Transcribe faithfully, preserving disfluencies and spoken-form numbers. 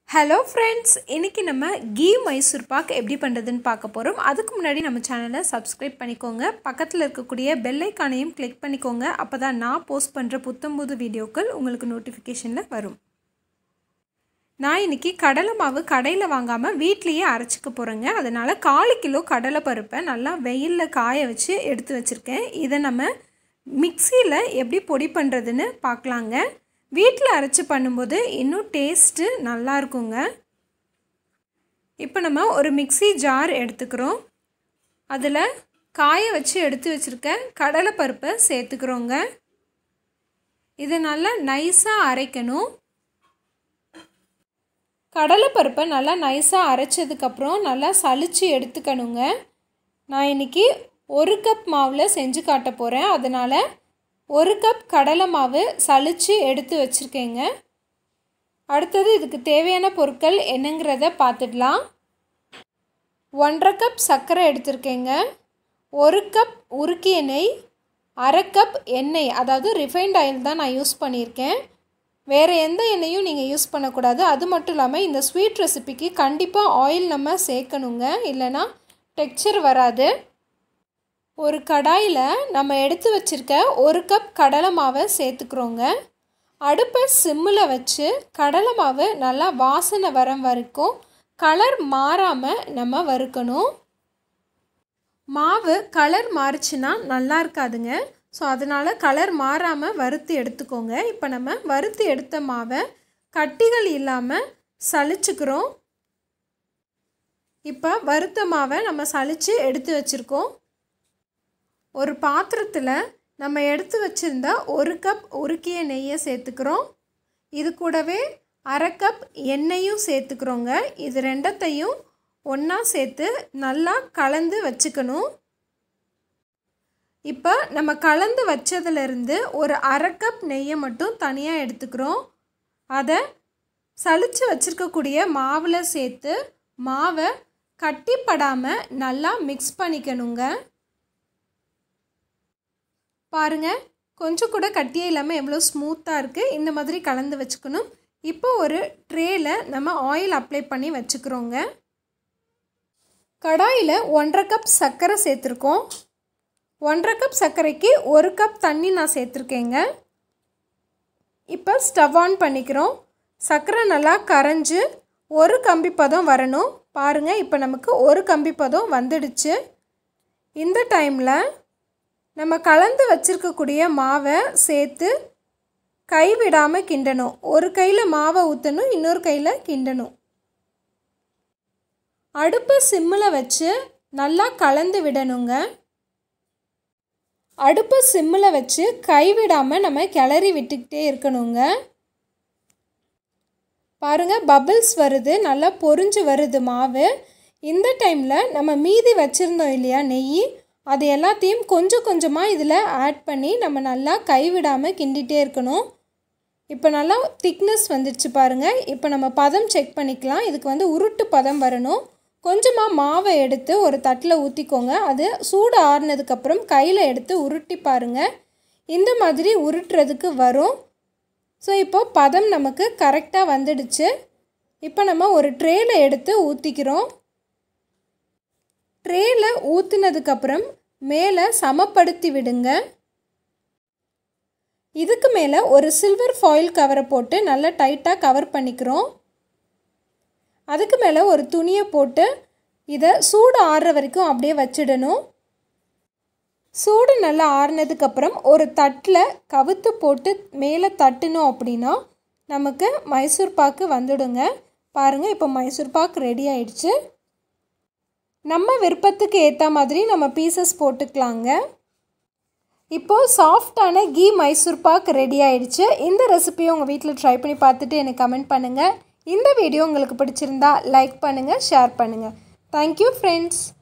Hello friends, இன்னைக்கு நம்ம Ghee mysore pak எப்படி பண்றதுன்னு பார்க்க போறோம். அதுக்கு முன்னாடி நம்ம சேனலை subscribe பண்ணிக்கோங்க. பக்கத்துல இருக்கக்கூடிய bell icon-ஐயும் click பண்ணிக்கோங்க. அப்பதான் நான் போஸ்ட் பண்ற புத்தம்புது வீடியோக்கள் உங்களுக்கு நோட்டிஃபிகேஷன்ல வரும். நான் இன்னைக்கு கடலை மாவு கடையில வாங்காம வீட்லயே அரைச்சுக்க போறேங்க. அதனால கால் கிலோ கடலை பருப்பை நல்லா வெயில்ல காய வச்சு எடுத்து வச்சிருக்கேன். இத நம்ம மிக்ஸில எப்படி பொடி பண்றதுன்னு பார்க்கலாங்க. வீட்டில் அரைச்சு பண்ணும்போது இன்னும் டேஸ்ட்டு நல்லா இருக்குங்க. இப்போ நம்ம ஒரு மிக்ஸி ஜார் எடுத்துக்கிறோம். அதில் காய வச்சு எடுத்து வச்சுருக்க கடலை பருப்பை சேர்த்துக்கிறோங்க. இதை நல்லா நைஸாக அரைக்கணும். கடலை பருப்பை நல்லா நைஸாக அரைச்சதுக்கப்புறம் நல்லா சலிச்சு எடுத்துக்கணுங்க. நான் இன்றைக்கி ஒரு கப் மாவில் செஞ்சு காட்ட போகிறேன். அதனால் ஒரு கப் கடலை மாவு சலிச்சு எடுத்து வச்சுருக்கேங்க. அடுத்தது இதுக்கு தேவையான பொருட்கள் என்னங்கிறத பார்த்துடலாம். ஒன்றரை கப் சர்க்கரை எடுத்திருக்கேங்க. ஒரு கப் உருக்கிய நெய், அரை கப் எண்ணெய், அதாவது ரிஃபைண்ட் ஆயில் தான் நான் யூஸ் பண்ணியிருக்கேன். வேறு எந்த எண்ணெயும் நீங்கள் யூஸ் பண்ணக்கூடாது. அது மட்டும் இல்லாமல் இந்த ஸ்வீட் ரெசிபிக்கு கண்டிப்பாக ஆயில் நம்ம சேர்க்கணுங்க, இல்லைன்னா டெக்ஸ்சர் வராது. ஒரு கடாயில் நம்ம எடுத்து வச்சுருக்க ஒரு கப் கடலை மாவை சேர்த்துக்கிறோங்க. அடுப்பை சிம்மில் வச்சு கடலை மாவு நல்லா வாசனை வர வரைக்கும் கலர் மாறாமல் நம்ம வறுக்கணும். மாவு கலர் மாறிச்சுன்னா நல்லா இருக்காதுங்க. ஸோ அதனால் கலர் மாறாமல் வறுத்து எடுத்துக்கோங்க. இப்போ நம்ம வறுத்து எடுத்த மாவை கட்டிகள் இல்லாமல் சலிச்சுக்கிறோம். இப்போ வறுத்த மாவை நம்ம சலிச்சு எடுத்து வச்சுருக்கோம். ஒரு பாத்திரத்தில் நம்ம எடுத்து வச்சுருந்தா ஒரு கப் உருக்கிய நெய்யை சேர்த்துக்கிறோம். இது கூடவே அரை கப் எண்ணெயும் சேர்த்துக்கிறோங்க. இது ரெண்டத்தையும் ஒன்றா சேர்த்து நல்லா கலந்து வச்சுக்கணும். இப்போ நம்ம கலந்து வச்சதுலேருந்து ஒரு அரை கப் நெய்யை மட்டும் தனியாக எடுத்துக்கிறோம். அதை சலிச்சு வச்சுருக்கக்கூடிய மாவில் சேர்த்து மாவை கட்டிப்படாமல் நல்லா மிக்ஸ் பண்ணிக்கணுங்க. பாருங்கள், கொஞ்சம் கூட கட்டியே இல்லாமல் எவ்வளோ ஸ்மூத்தாக இருக்குது. இந்த மாதிரி கலந்து வச்சுக்கணும். இப்போ ஒரு ட்ரேயில் நம்ம ஆயில் அப்ளை பண்ணி வச்சுக்கிறோங்க. கடாயில் ஒன்றரை கப் சர்க்கரை சேர்த்துருக்கோம். ஒன்றரை கப் சர்க்கரைக்கு ஒரு கப் தண்ணி நான் சேர்த்துருக்கேங்க. இப்போ ஸ்டவ் ஆன் பண்ணிக்கிறோம். சர்க்கரை நல்லா கரைஞ்சி ஒரு கம்பி பதம் வரணும். பாருங்கள், இப்போ நமக்கு ஒரு கம்பி பதம் வந்துடுச்சு. இந்த டைமில் நம்ம கலந்து வச்சுருக்கக்கூடிய மாவை சேர்த்து கைவிடாமல் கிண்டணும். ஒரு கையில் மாவை ஊற்றணும், இன்னொரு கையில் கிண்டணும். அடுப்பை சிம்மில் வச்சு நல்லா கலந்து விடணுங்க. அடுப்பை சிம்மில் வச்சு கைவிடாமல் நம்ம கிளறி விட்டுக்கிட்டே இருக்கணுங்க. பாருங்கள், பபிள்ஸ் வருது, நல்லா பொரிஞ்சு வருது மாவு. இந்த டைமில் நம்ம மீதி வச்சுருந்தோம் இல்லையா நெய், அது எல்லாத்தையும் கொஞ்சம் கொஞ்சமாக இதில் ஆட் பண்ணி நம்ம நல்லா கைவிடாமல் கிண்டிகிட்டே இருக்கணும். இப்போ நல்லா திக்னஸ் வந்துடுச்சு பாருங்கள். இப்போ நம்ம பதம் செக் பண்ணிக்கலாம். இதுக்கு வந்து உருட்டு பதம் வரணும். கொஞ்சமாக மாவை எடுத்து ஒரு தட்டில் ஊற்றிக்கோங்க. அது சூடு ஆறுனதுக்கப்புறம் கையில் எடுத்து உருட்டி பாருங்கள். இந்த மாதிரி உருட்டுறதுக்கு வரும். ஸோ இப்போது பதம் நமக்கு கரெக்டாக வந்துடுச்சு. இப்போ நம்ம ஒரு ட்ரேயில் எடுத்து ஊற்றிக்கிறோம். ட்ரேயில் ஊற்றினதுக்கப்புறம் மேலே சமப்படுத்தி விடுங்க. இதுக்கு மேலே ஒரு சில்வர் ஃபாயில் கவரை போட்டு நல்லா டைட்டாக கவர் பண்ணிக்கிறோம். அதுக்கு மேலே ஒரு துணியை போட்டு இதை சூடு ஆறுற வரைக்கும் அப்படியே வச்சிடணும். சூடு நல்லா ஆறுனதுக்கப்புறம் ஒரு தட்டில் கவுத்து போட்டு மேலே தட்டினோம் அப்படின்னா நமக்கு மைசூர் பாக்கு வந்துடுங்க. பாருங்கள், இப்போ மைசூர் பாக்கு ரெடி ஆயிடுச்சு. நம்ம விருப்பத்துக்கு ஏற்ற மாதிரி நம்ம பீசஸ் போட்டுக்கலாங்க. இப்போது சாஃப்டான கீ மைசூர் பாக் ரெடி ஆயிடுச்சு. இந்த ரெசிபியை உங்கள் வீட்டில் ட்ரை பண்ணி பார்த்துட்டு எனக்கு கமெண்ட் பண்ணுங்கள். இந்த வீடியோ உங்களுக்கு பிடிச்சிருந்தா லைக் பண்ணுங்கள், ஷேர் பண்ணுங்கள். Thank you friends.